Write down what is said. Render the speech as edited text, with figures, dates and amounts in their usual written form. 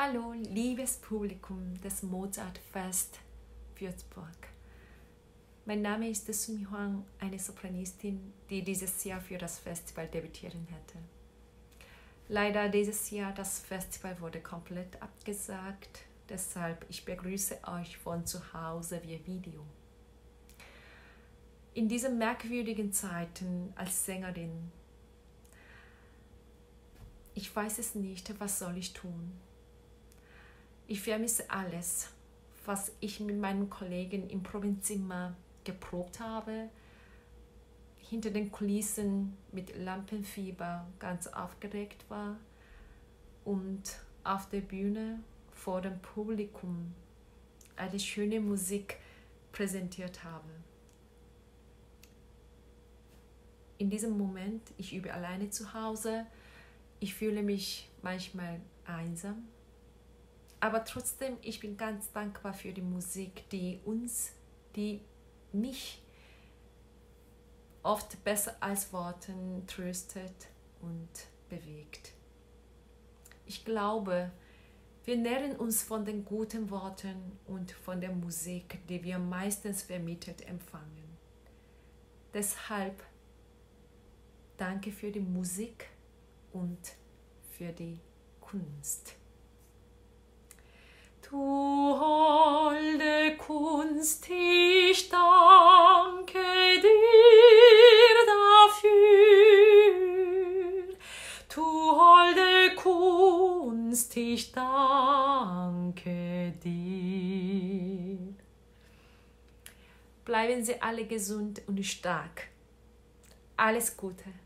Hallo, liebes Publikum des Mozartfest Würzburg. Mein Name ist Sumi Huang, eine Sopranistin, die dieses Jahr für das Festival debütieren hätte. Leider dieses Jahr das Festival wurde komplett abgesagt, deshalb ich begrüße euch von zu Hause via Video. In diesen merkwürdigen Zeiten als Sängerin, ich weiß es nicht, was soll ich tun? Ich vermisse alles, was ich mit meinen Kollegen im Probenzzimmer geprobt habe, hinter den Kulissen mit Lampenfieber ganz aufgeregt war und auf der Bühne vor dem Publikum eine schöne Musik präsentiert habe. In diesem Moment, ich übe alleine zu Hause, ich fühle mich manchmal einsam, aber trotzdem, ich bin ganz dankbar für die Musik, die mich oft besser als Worten tröstet und bewegt. Ich glaube, wir nähren uns von den guten Worten und von der Musik, die wir meistens vermittelt empfangen. Deshalb danke für die Musik und für die Kunst. Du holde Kunst, ich danke dir dafür. Du holde Kunst, ich danke dir. Bleiben Sie alle gesund und stark. Alles Gute.